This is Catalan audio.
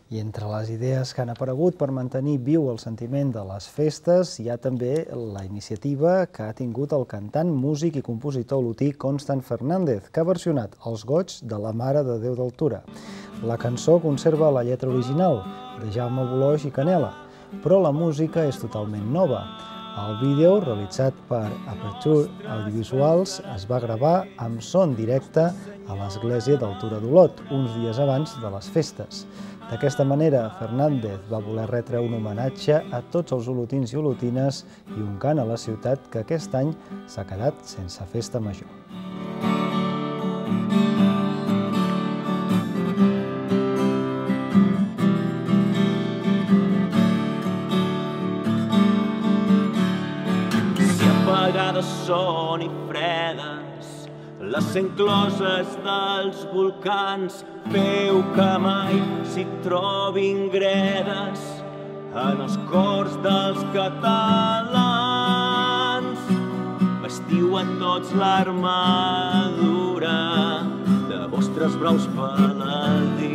I entre les idees que han aparegut per mantenir viu el sentiment de les festes hi ha també la iniciativa que ha tingut el cantant, músic i compositor olotí Constant Fernández, que ha versionat Els goigs de la Mare de Déu d'Altura. La cançó conserva la lletra original, de Jaume Bolòs i Canela, però la música és totalment nova. El vídeo, realitzat per Aperture Audiovisuals, es va gravar amb son directe a l'església d'Altura d'Olot, uns dies abans de les festes. D'aquesta manera, Fernández va voler retre un homenatge a tots els olotins i olotines i un cant a la ciutat que aquest any s'ha quedat sense festa major. Apagades són i fredes les encloses dels volcans, feu que mai s'hi trobin gredes en els cors dels catalans. Vestiu a tots l'armadura de vostres braus paladins.